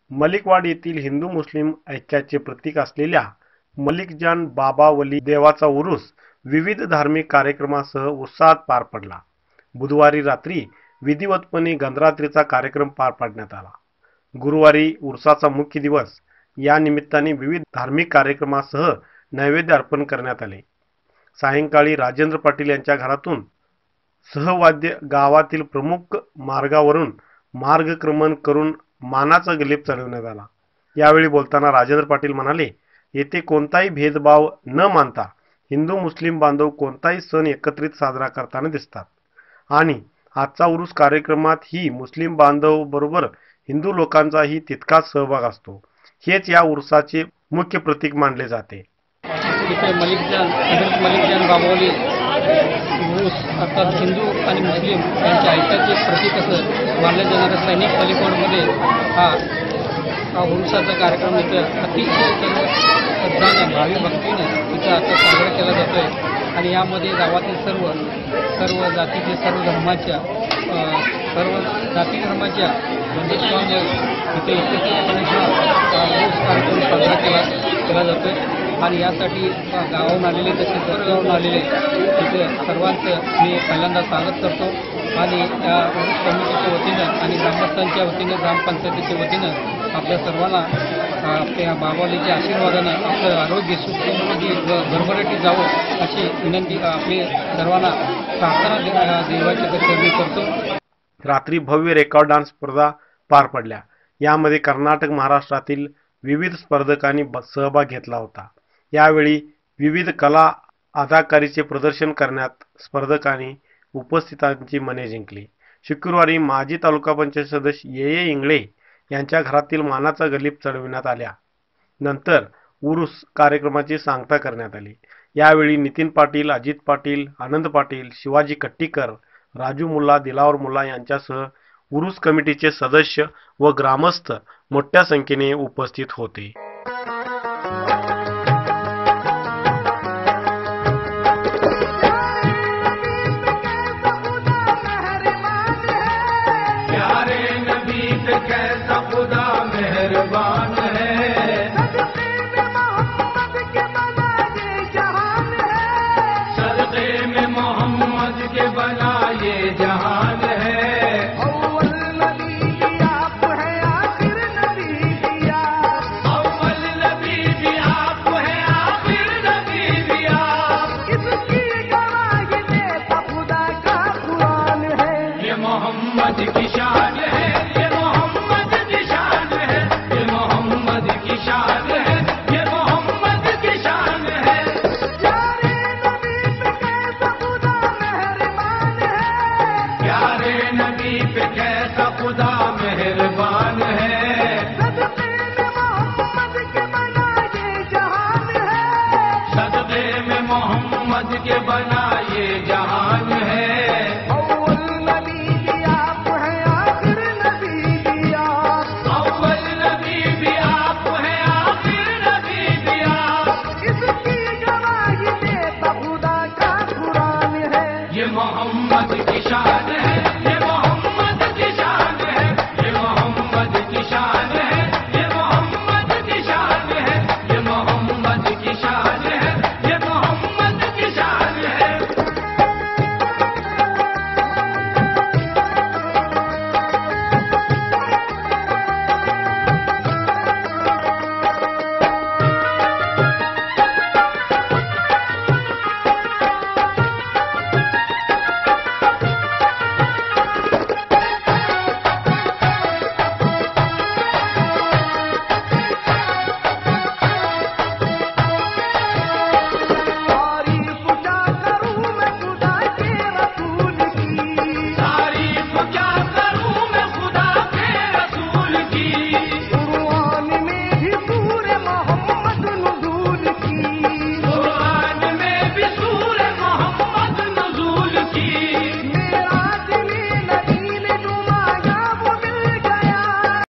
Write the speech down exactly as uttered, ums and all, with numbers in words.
मलिकवाड येथील हिंदू मुस्लिम ऐक्याचे प्रतीक असलेल्या मलिकजान बाबा वली देवाचा उरूस विविध धार्मिक कार्यक्रमासह उत्साहात पार पडला। बुधवारी रात्री विधिवतपणे गंधरात्रीचा कार्यक्रम पार पाडण्यात आला। गुरुवारी उरुसाचा मुख्य दिवस या निमित्ताने विविध धार्मिक कार्यक्रमासह नैवेद्य अर्पण करण्यात आले। सायंकाळी राजेंद्र पाटील यांच्या घरातून सहवाद्य गावातील प्रमुख मार्गावरून मार्गक्रमण करून मानाचा गलेप चढवण्यात आला। यावेळी बोलताना राजेंद्र पाटील म्हणाले, येथे कोणताही भेदभाव न मानता हिंदू मुस्लिम बांधव कोणताही सण एकत्रित साजरा करताना दिसतात आणि आजचा उरूस कार्यक्रमात ही मुस्लिम बांधव बरोबर हिंदू लोकांचाही तितकाच सहभाग असतो। हेच या उरूसाचे मुख्य प्रतीक मानले जाते। इथे मलिकजान मलिकजान बाबावली उरूस अर्थात हिंदू आणि मुस्लिम यांच्या ऐक्याचे प्रतीक असं मानले जाणारे सैनिक मलिकवाडमध्ये हा हा उरूसाचा कार्यक्रम इथं अतिशय श्रद्धानं भावी भक्तीनं इथं आता साजरा केला जातो आहे आणि यामध्ये गावातील सर्व सर्व जातीचे सर्व धर्माच्या सर्व जाती धर्माच्या बंदिशांवर इथे एकत्रितपणे हा उरूस कार्यक्रम साजरा केला केला जातो आहे आणि यासाठी गावाहून आलेले तसेच परगावाहून आलेले इथे सर्वांचं मी पहिल्यांदा स्वागत करतो आणि या उरूस कमिटीच्या वतीनं आणि ग्रामस्थांच्या वतीनं ग्रामपंचायतीच्या वतीनं आपल्या सर्वांना आपल्या बाबावलीच्या आशीर्वादानं आपलं आरोग्य सुख समृद्धी व भरभराटीत जावं अशी विनंती आपली सर्वांना प्रार्थना देवाच्या कचेरी करतो। रात्री भव्य रेकॉर्ड डान्स स्पर्धा पार पडल्या। यामध्ये कर्नाटक महाराष्ट्रातील विविध स्पर्धकांनी सहभाग घेतला होता। यावेळी विविध कला अदाकारीचे प्रदर्शन करण्यात स्पर्धकांनी उपस्थितांची मने जिंकली। शुक्रवारी माजी तालुका पंचायत सदस्य ये ये इंगळे यांच्या घरातील मानाचा गलीप चढविण्यात आल्या। नंतर उरूस कार्यक्रमाची सांगता करण्यात आली। यावेळी नितीन पाटील, अजित पाटील, आनंद पाटील, शिवाजी कट्टीकर, राजू मुल्ला, दिलावर मुल्ला यांच्यासह उरूस कमिटीचे सदस्य व ग्रामस्थ मोठ्या संख्येने उपस्थित होते। मोहम्मद की शान है, ये मोहम्मद की शान है, ये मोहम्मद की शान है, ये मोहम्मद की शान है। प्यारे नबी पे कैसा खुदा मेहरबान है, प्यारे नबी पे कैसा खुदा मेहरबान है। सदक़े में मोहम्मद के बना ये जहान है, सदक़े में मोहम्मद के बना